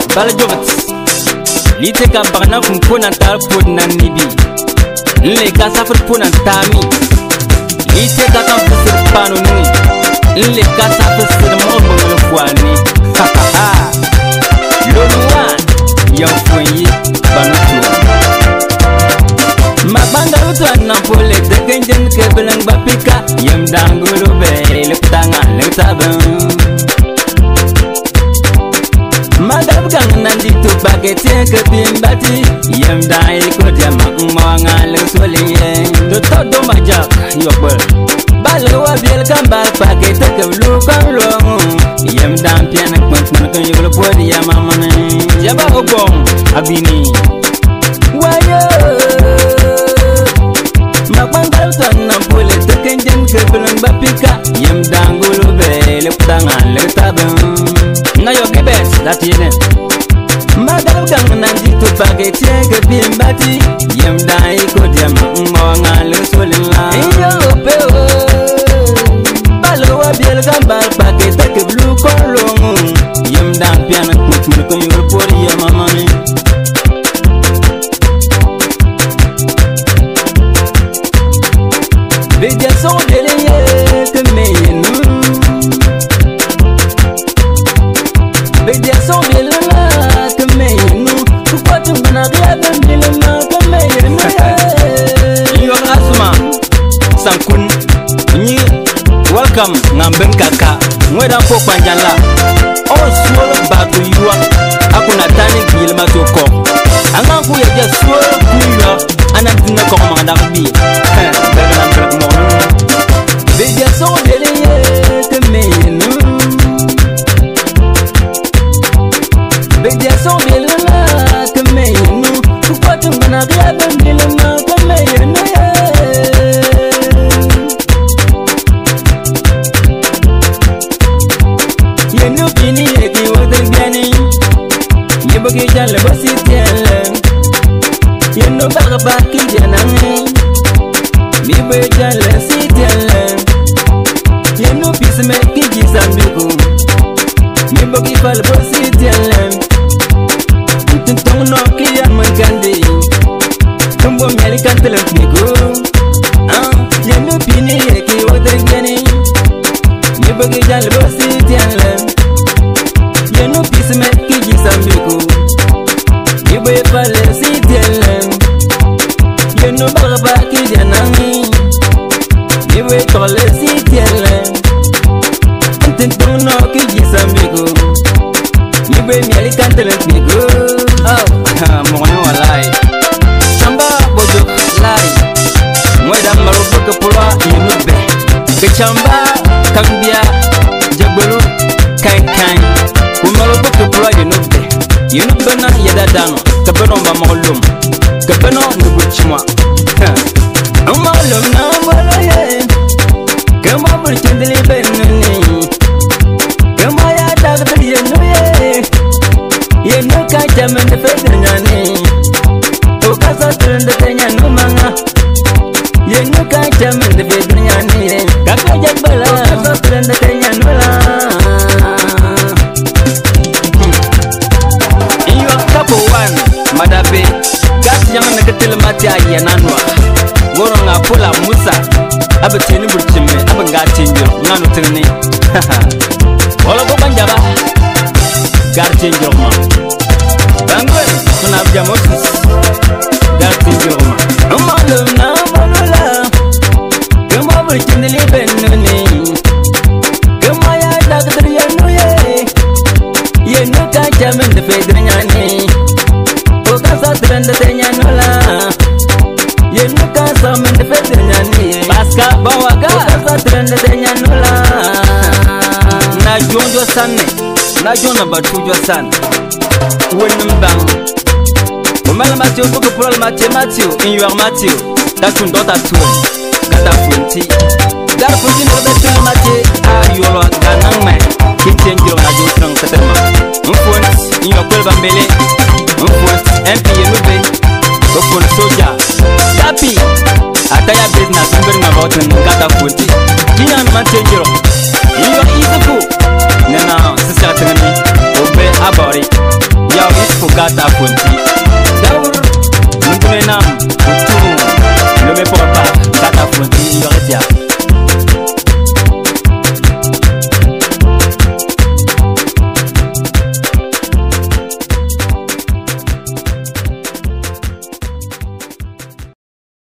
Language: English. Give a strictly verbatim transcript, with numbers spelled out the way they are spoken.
Balajovets Lite ka bagna fun pona tar pona nibi Le ka safr pona tami Lite ka kan fsir panu ni Le ka safr sir mo bangul fwani Ha ha ha Lolwa Yang fuyi Banutu Ma bangalu to na pole de kenjen ke belang bapika Yam dangulu be le tanga le taban Madab gang nandi tu bagete ke bimbati Yam dai ko jama mwanga le soliye Do todo majak yobel Balwa biel kambal pakete ke lu kan lo Yam dam pian kwant man kan yobel podi yama mane Jaba obong abini Wayo Ma bangal tan na pole te kenjen ke belang bapika Yam dangulu be le tanga le taban Na yo kibet that yene Madam gang nandi to bagete ke bimbati Yam dai ko jam mo ngal solila Iyo pe o Balo biel gambal bagete ke blue kolong Yam dam pian kutu ko yo pori yama mani Bedia son délire que meyenu Bedia son délire que meyenu Pourquoi tu m'en as rien de délire que meyenu Yo asma Sankun Ni welcome Ngamben kaka Mweda po panjala On suolo batu yuwa Akuna tani gilma toko Angangu ya ja suolo kuyuwa Anandina kwa mandabi Bega na mbek mo Bedia son délire que meyenu Bedia son délire que meyenu Pourquoi tu m'en as rien de délire que meyenu Yenu bini eki wote gani Yeboki jale bosi tiele Yenu baga baki janange Mibo jale si tiele Yenu pisme ki jisambiku Mibo ki fal bosi tiele Tuntong no ki yaman kandi Tumbo miali kantele miku Yenu bini eki wote gani Yeboki jale bosi tiele Yenu pisme ki jisambiku Mibo fal si tiele Yenu baga baki janange Mibo tole si tiele Tuntong no ki jisambiku Mibo miali kantele miku Oh, mwana walai Chamba bojo lai Mweda marufu kepula yunube Kechamba kambia Jagbelu kain kain Kumarufu kepula yunube Yunube na yada dano Kebeno mba maulum Kebeno nubuchimwa Maulum na mwala ye Kema burchendili benuni Kema ya dagdali yenu ye Yenu kacha mende fedre nyani Ukasa trende tenya numanga Yenu kacha mende fedre nyani Kaka jakbala Ukasa trende tenya nula Iyo kapo one Madabe Gasi yang negatil mati aye nanwa Goro nga pula musa Abe tini burchime Abe nga tinjo Nganu tingni Wala ko banjaba Gar tinjo ma Bangwe, kuna abja Moses Gati njoma Umalum na malula Kema burchindili benuni Kema ya dagdari yanu ye Yenu kacha mende fedri nyani Ukasa trende tenyanula Yenu kasa mende fedri nyani Baska bawaga Ukasa trende tenyanula Na jonjo sanne Na jona batujo sanne Wenum bang Omal Matthew buku pral Matthew Matthew in your Matthew That's when daughter tune Gata funti Dar funti no da tune Matthew Ah yolo ganang man Kim change na jo trang katerma Mfont in your kwel bambele Mfont M P yenube Bokon soja Tapi Ataya business Mberi maboten Gata funti Kina man change in your easy food Nena sisa tengani Obe abori Yo fo gata fonti daur nungune nam utu lo me porpa gata fonti yo retia